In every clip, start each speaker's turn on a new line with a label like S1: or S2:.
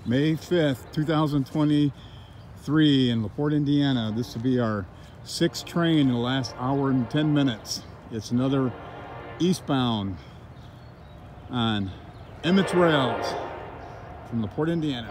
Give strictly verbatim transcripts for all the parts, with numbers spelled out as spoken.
S1: May fifth, two thousand twenty-three in LaPorte, Indiana. This will be our sixth train in the last hour and ten minutes. It's another eastbound on Emmett's Rails from LaPorte, Indiana.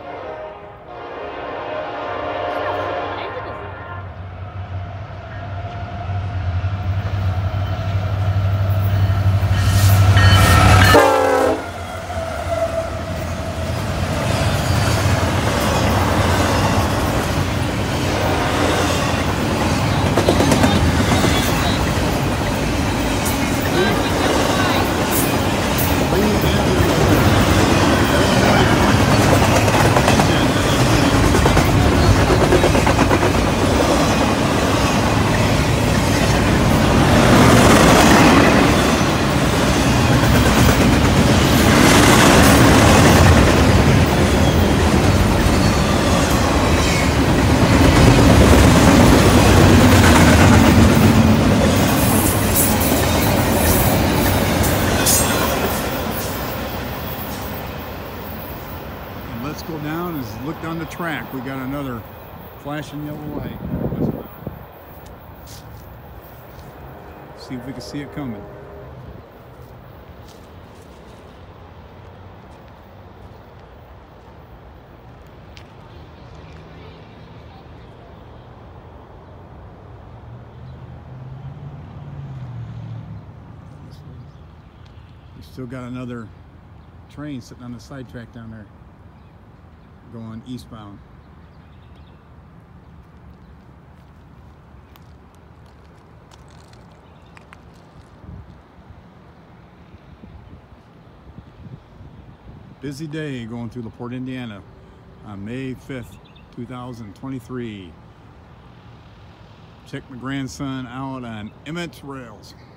S1: Let's go down and look down the track. We got another flashing yellow light. See if we can see it coming. We still got another train sitting on the side track down there, going eastbound. Busy day going through LaPorte, Indiana on May fifth, two thousand twenty-three. Check my grandson out on Emmett's Rails.